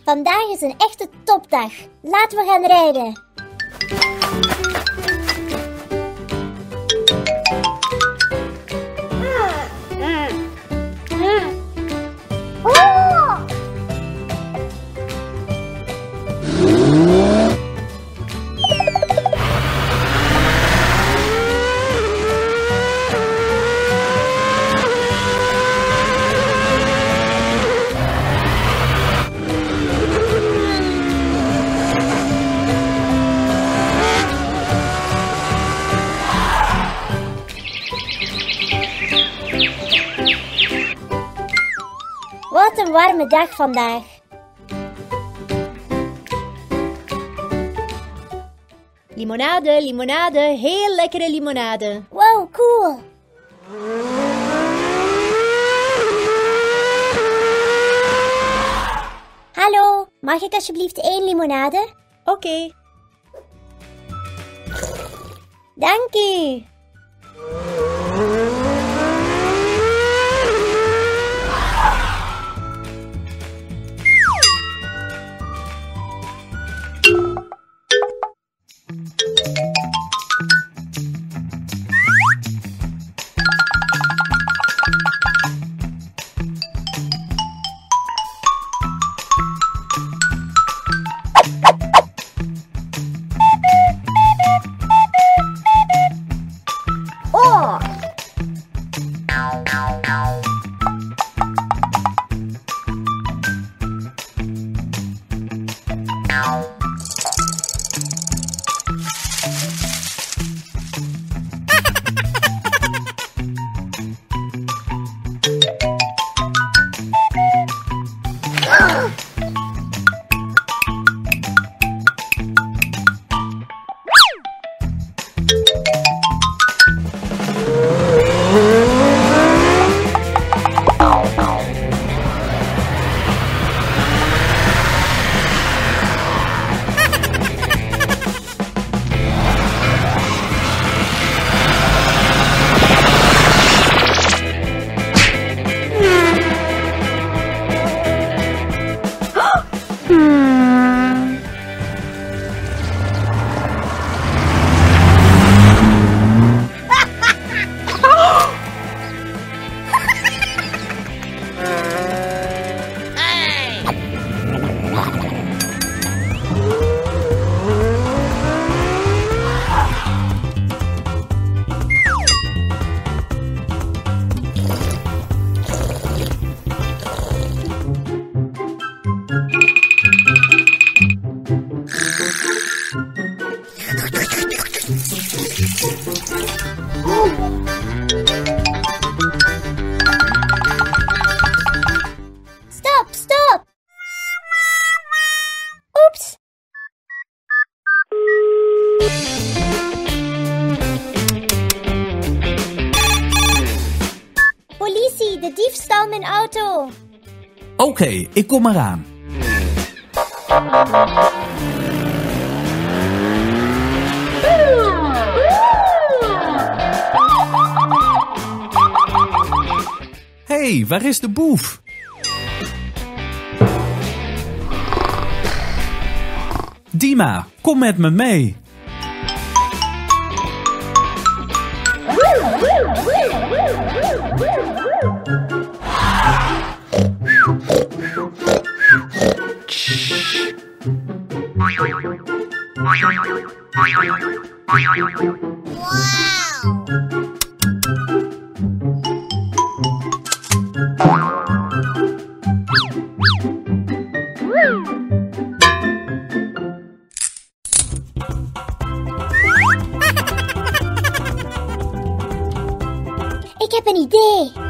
Vandaag is een echte topdag. Laten we gaan rijden. Wat een warme dag vandaag. Limonade, limonade, heel lekkere limonade. Wow, cool. Hallo, mag ik alsjeblieft 1 limonade? Oké. Dank u. Stop! Oeps! Politie, de dief stal mijn auto. Oké, ik kom eraan. Hé, waar is de boef? Dima, kom met me mee. Ik heb een idee.